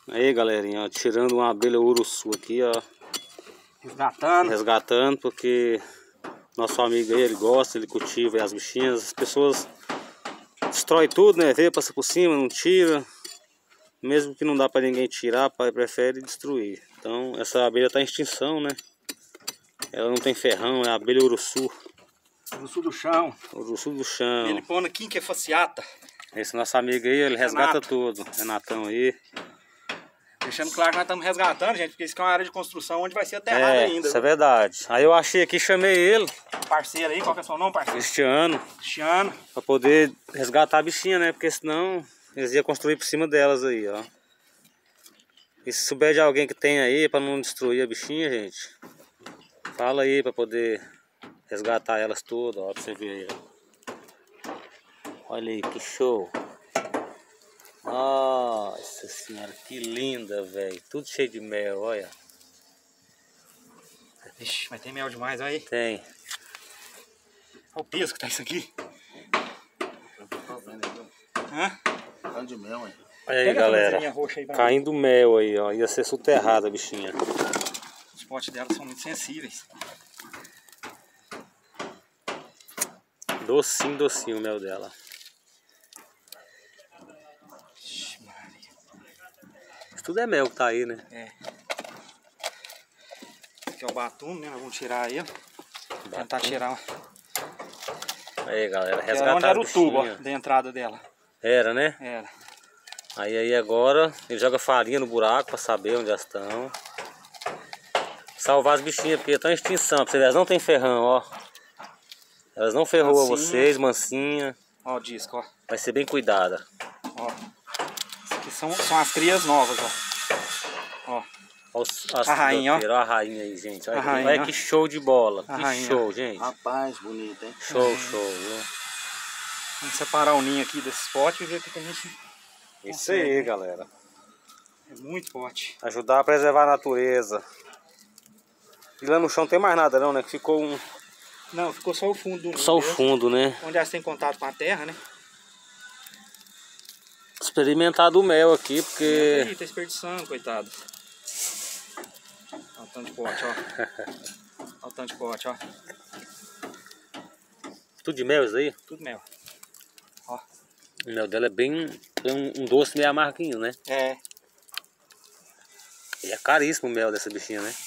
Aí, galerinha, ó, tirando uma abelha uruçu aqui, ó. Resgatando, porque nosso amigo aí, ele gosta, ele cultiva as bichinhas. As pessoas destroem tudo, né? Vê, passa por cima, não tira. Mesmo que não dá pra ninguém tirar, pai prefere destruir. Então, essa abelha tá em extinção, né? Ela não tem ferrão, é a abelha uruçu. Uruçu do chão. Uruçu do chão. Melipona quinquefaciata. Esse nosso amigo aí, ele resgata tudo. Renatão aí. Deixando claro que nós estamos resgatando, gente, porque isso aqui é uma área de construção onde vai ser aterrado ainda. Isso é verdade. Aí eu achei aqui, chamei ele. Parceiro aí, qual que é o seu nome, parceiro? Cristiano. Cristiano. Pra poder resgatar a bichinha, né? Porque senão eles iam construir por cima delas aí, ó. E se souber de alguém que tem aí pra não destruir a bichinha, gente, fala aí pra poder resgatar elas todas, ó, pra você ver aí, ó. Olha aí, que show. Nossa senhora, que linda, velho. Tudo cheio de mel, olha. Ixi, mas tem mel demais, olha aí. Tem. Olha o peso que tá isso aqui. Hã? Caindo de mel, hein? Olha aí, galera. Caindo mel aí, ó. Ia ser soterrada a bichinha. Os potes dela são muito sensíveis. Docinho, docinho o mel dela. Isso tudo é mel que tá aí, né? É. Aqui é o batume, né? Nós vamos tirar aí, ó. Tentar tirar. Aí, galera, resgatar onde era o tubo, bichinha. ó, da entrada dela. Era, né? Era. Aí agora ele joga farinha no buraco pra saber onde elas estão. Salvar as bichinhas, porque estão em extinção. Pra você ver, elas não tem ferrão, ó. Elas não ferrou a vocês, mansinha. Ó o disco, ó. Vai ser bem cuidada. Ó. Isso aqui são as crias novas, ó. Ó. A rainha, ó. A rainha aí, gente. Olha, rainha, olha que show de bola. Que rainha. Show, gente. Rapaz, bonito, hein? Show, viu? Vamos separar o ninho aqui desse pote e ver o que a gente... Isso aí, galera. É muito forte. Ajudar a preservar a natureza. E lá no chão não tem mais nada não, né? Que ficou um... Não, ficou só o fundo do ninho. Só o fundo, né? Onde elas têm contato com a terra, né? Experimentar do mel aqui, porque... Aí, tá desperdiçando, coitado. Olha o tanto de pote, ó. Olha o tanto de pote, ó. Tudo de mel isso aí? Tudo mel. Ó. O mel dela é bem... Tem um doce meio amarguinho, né? É. E é caríssimo o mel dessa bichinha, né?